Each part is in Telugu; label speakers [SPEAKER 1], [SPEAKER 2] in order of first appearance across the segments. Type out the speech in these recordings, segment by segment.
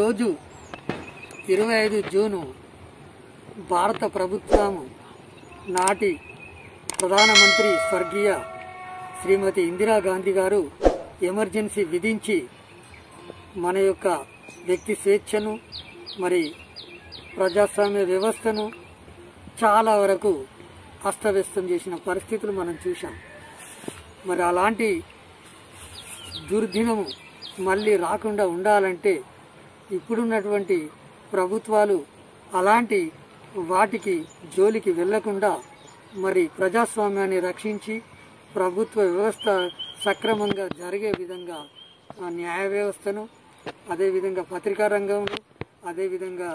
[SPEAKER 1] ఈరోజు 25 జూను భారత ప్రభుత్వం నాటి ప్రధానమంత్రి స్వర్గీయ శ్రీమతి ఇందిరాగాంధీ గారు ఎమర్జెన్సీ విధించి మన యొక్క వ్యక్తి స్వేచ్ఛను మరి ప్రజాస్వామ్య వ్యవస్థను చాలా వరకు అస్తవ్యస్తం చేసిన పరిస్థితులు మనం చూసాం. మరి అలాంటి దుర్దినము మళ్ళీ రాకుండా ఉండాలంటే ఇప్పుడున్నటువంటి ప్రభుత్వాలు అలాంటి వాటికి జోలికి వెళ్లకుండా మరి ప్రజాస్వామ్యాన్ని రక్షించి ప్రభుత్వ వ్యవస్థ సక్రమంగా జరిగే విధంగా న్యాయ వ్యవస్థను, అదేవిధంగా పత్రికా రంగంలో, అదేవిధంగా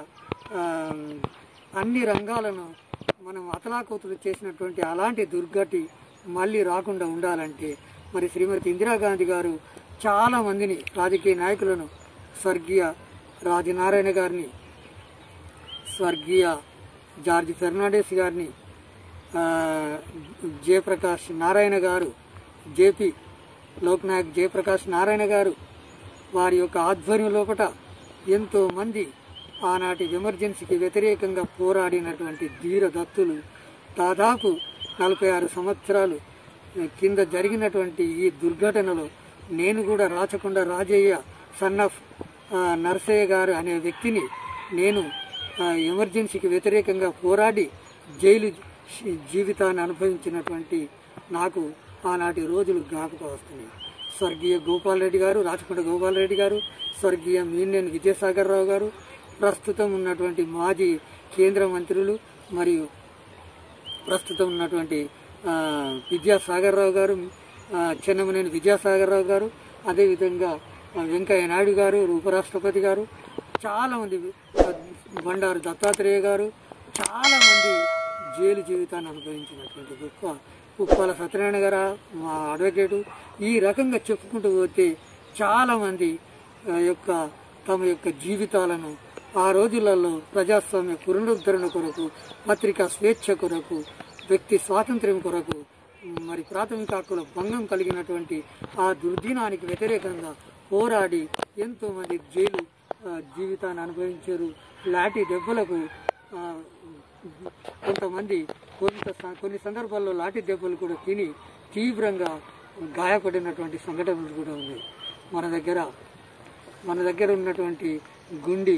[SPEAKER 1] అన్ని రంగాలను మనం అతలాకుతలు చేసినటువంటి అలాంటి దుర్గతి మళ్ళీ రాకుండా ఉండాలంటే మరి శ్రీమతి ఇందిరాగాంధీ గారు చాలా మందిని రాజకీయ నాయకులను, స్వర్గీయ రాజనారాయణ గారిని, స్వర్గీయ జార్జ్ ఫెర్నాండెస్ గారిని, జయప్రకాష్ నారాయణ గారు, జేపీ లోక్నాయక్ జయప్రకాష్ నారాయణ గారు వారి యొక్క ఆధ్వర్యం లోపల ఎంతో మంది ఆనాటి ఎమర్జెన్సీకి వ్యతిరేకంగా పోరాడినటువంటి ధీరదత్తులు దాదాపు 46 సంవత్సరాలు కింద జరిగినటువంటి ఈ దుర్ఘటనలో నేను కూడా రాచకొండ రాజయ్య సన్ ఆఫ్ నరసయ్య గారు అనే వ్యక్తిని నేను ఎమర్జెన్సీకి వ్యతిరేకంగా పోరాడి జైలు జీవితాన్ని అనుభవించినటువంటి నాకు ఆనాటి రోజులు జ్ఞాపకం వస్తున్నాయి. స్వర్గీయ గోపాల్ రెడ్డి గారు, రాచకొండ గోపాల్ రెడ్డి గారు, స్వర్గీయ మీనేని విజయసాగర్ రావు గారు, ప్రస్తుతం ఉన్నటువంటి మాజీ కేంద్ర మంత్రులు మరియు ప్రస్తుతం ఉన్నటువంటి విద్యాసాగర్ రావు గారు, చెన్నమనేని విద్యాసాగర్ రావు గారు, అదేవిధంగా వెంకయ్య నాయుడు గారు, ఉపరాష్ట్రపతి గారు, చాలామంది, బండారు దత్తాత్రేయ గారు, చాలామంది జైలు జీవితాన్ని అనుభవించినటువంటి గొప్ప ఉప్పాల సత్యనారాయణ గారు, మా అడ్వకేటు, ఈ రకంగా చెప్పుకుంటూ పోతే చాలామంది తమ యొక్క జీవితాలను ఆ రోజులలో ప్రజాస్వామ్య పునరుద్ధరణ కొరకు, పత్రికా స్వేచ్ఛ కొరకు, వ్యక్తి స్వాతంత్ర్యం కొరకు, మరి ప్రాథమిక హక్కుల భంగం కలిగినటువంటి ఆ దుర్దినానికి వ్యతిరేకంగా పోరాడి ఎంతో మంది జైలు జీవితాన్ని అనుభవించారు. లాఠీ దెబ్బలకు కొంతమంది కొన్ని సందర్భాల్లో లాఠీ దెబ్బలు కూడా తిని తీవ్రంగా గాయపడినటువంటి సంఘటనలు కూడా ఉన్నాయి. మన దగ్గర ఉన్నటువంటి గుండి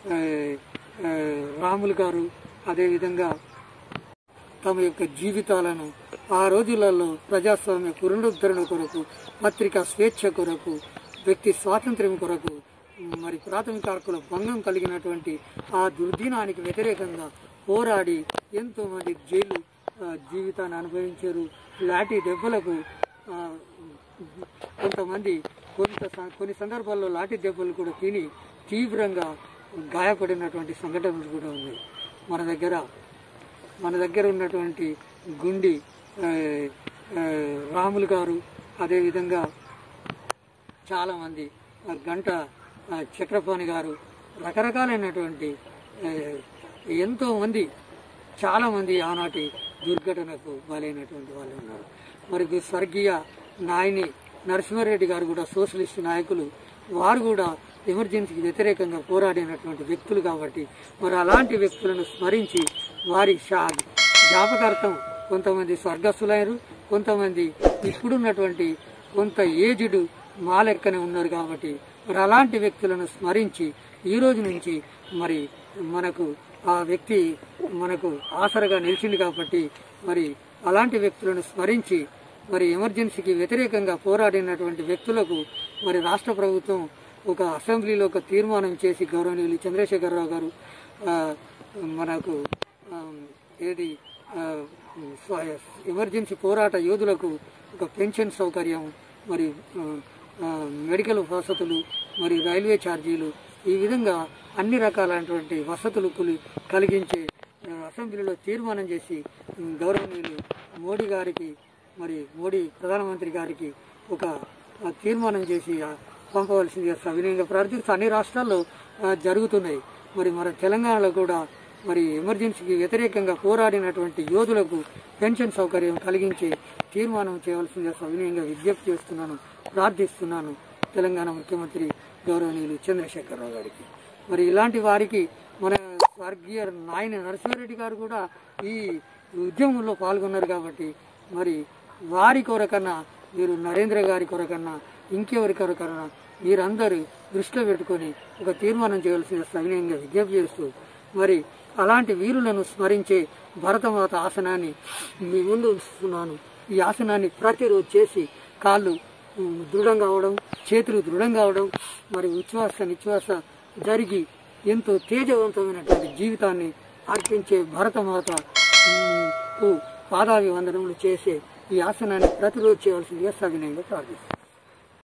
[SPEAKER 1] రాములు గారు అదేవిధంగా తమ యొక్క జీవితాలను ఆ రోజులలో ప్రజాస్వామ్య పునరుద్ధరణ కొరకు, పత్రికా స్వేచ్ఛ కొరకు, వ్యక్తి స్వాతంత్ర్యం కొరకు, మరి ప్రాథమిక హక్కుల భంగం కలిగినటువంటి ఆ దుర్దినానికి వ్యతిరేకంగా పోరాడి ఎంతో మంది జైలు జీవితాన్ని అనుభవించారు. లాఠీ దెబ్బలకు కొంతమంది కొన్ని సందర్భాల్లో లాఠీ దెబ్బలు కూడా తిని తీవ్రంగా గాయపడినటువంటి సంఘటనలు కూడా ఉన్నాయి. మన దగ్గర ఉన్నటువంటి గుండి రాములు గారు, అదేవిధంగా చాలామంది గంట చక్రపాణి గారు, రకరకాలైనటువంటి ఎంతోమంది చాలామంది ఆనాటి దుర్ఘటనకు బలైనటువంటి వాళ్ళు ఉన్నారు. మరి స్వర్గీయ నాయని నరసింహారెడ్డి గారు కూడా సోషలిస్టు నాయకులు, వారు కూడా ఎమర్జెన్సీకి వ్యతిరేకంగా పోరాడినటువంటి వ్యక్తులు కాబట్టి మరి అలాంటి వ్యక్తులను స్మరించి వారి జ్ఞాపకార్థం కొంతమంది స్వర్గస్థులైనరు, కొంతమంది ఇప్పుడున్నటువంటి కొంత ఏజ్డ్ మా లెక్కనే ఉన్నారు కాబట్టి మరి అలాంటి వ్యక్తులను స్మరించి ఈ రోజు నుంచి మరి మనకు ఆ వ్యక్తి మనకు ఆసరగా నిలిచింది కాబట్టి మరి అలాంటి వ్యక్తులను స్మరించి మరి ఎమర్జెన్సీకి వ్యతిరేకంగా పోరాడినటువంటి వ్యక్తులకు మరి రాష్ట్ర ప్రభుత్వం ఒక అసెంబ్లీలో ఒక తీర్మానం చేసి గౌరవనీయులు చంద్రశేఖరరావు గారు మనకు ఎమర్జెన్సీ పోరాట యోధులకు ఒక పెన్షన్ సౌకర్యం, మరి మెడికల్ వసతులు, మరి రైల్వే ఛార్జీలు, ఈ విధంగా అన్ని రకాలైనటువంటి వసతులు కలిగించే అసెంబ్లీలో తీర్మానం చేసి గౌరవనీయులు మోడీ గారికి, మరి మోడీ ప్రధానమంత్రి గారికి ఒక తీర్మానం చేసి పంపవలసిందిగా సవినయంగా ప్రార్థిస్తూ అన్ని రాష్ట్రాల్లో జరుగుతున్నాయి. మరి మన తెలంగాణలో కూడా మరి ఎమర్జెన్సీకి వ్యతిరేకంగా పోరాడినటువంటి యోధులకు పెన్షన్ సౌకర్యం కలిగించి తీర్మానం చేయవలసిందిగా సవినయంగా విజ్ఞప్తి చేస్తున్నాను, ప్రార్థిస్తున్నాను తెలంగాణ ముఖ్యమంత్రి గౌరవనీయులు చంద్రశేఖరరావు గారికి. మరి ఇలాంటి వారికి మన స్వర్గీయ నాయన నరసింహారెడ్డి గారు కూడా ఈ ఉద్యమంలో పాల్గొన్నారు కాబట్టి మరి వారి కొరకన్నా మీరు నరేంద్ర గారి కొరకన్నా ఇంకెవరి కొరకన్నా మీరందరూ దృష్టిలో పెట్టుకొని ఒక తీర్మానం చేయాల్సిన సవినయంగా విజ్ఞప్తి చేస్తూ మరి అలాంటి వీరులను స్మరించే భరతమాత ఆసనాన్ని మీ ముందు ఉంచుతున్నాను. ఈ ఆసనాన్ని ప్రతిరోజు చేసి కాళ్ళు దృఢంగా అవడం, చేతులు దృఢంగా అవడం, మరి ఉచ్ఛ్వాస నిశ్వాస జరిగి ఎంతో తేజవంతమైనటువంటి జీవితాన్ని అర్పించే భరతమాత పాదాభివందనములు చేసే ఈ ఆసనాన్ని ప్రతిరోజు చేయవలసిందిగా సవినయంగా ప్రార్థిస్తున్నాను.